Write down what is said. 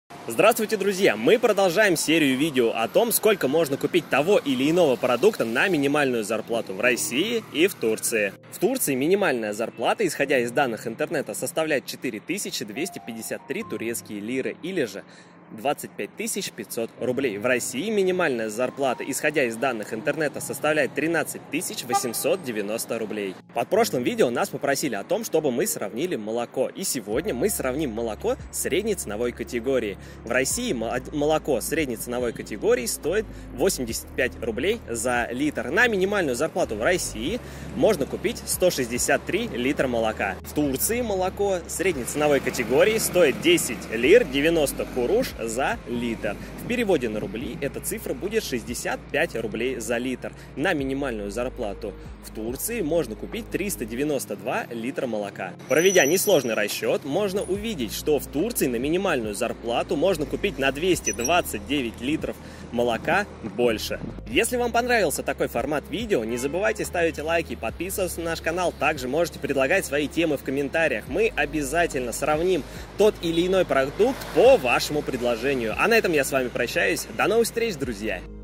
Здравствуйте, друзья! Мы продолжаем серию видео о том, сколько можно купить того или иного продукта на минимальную зарплату в России и в Турции. В Турции минимальная зарплата, исходя из данных интернета, составляет 4253 турецкие лиры или же 25 500 рублей. В России минимальная зарплата, исходя из данных интернета, составляет 13 890 рублей. Под прошлым видео нас попросили о том, чтобы мы сравнили молоко. И сегодня мы сравним молоко средней ценовой категории. В России молоко средней ценовой категории стоит 85 рублей за литр. На минимальную зарплату в России можно купить 163 литра молока. В Турции молоко средней ценовой категории стоит 10 лир 90 куруш за литр. В переводе на рубли эта цифра будет 65 рублей за литр. На минимальную зарплату в Турции можно купить 392 литра молока. Проведя несложный расчет, можно увидеть, что в Турции на минимальную зарплату можно купить на 229 литров молока больше. Если вам понравился такой формат видео, не забывайте ставить лайки и подписываться на наш канал. Также можете предлагать свои темы в комментариях. Мы обязательно сравним тот или иной продукт по вашему предложению. А на этом я с вами прощаюсь. До новых встреч, друзья!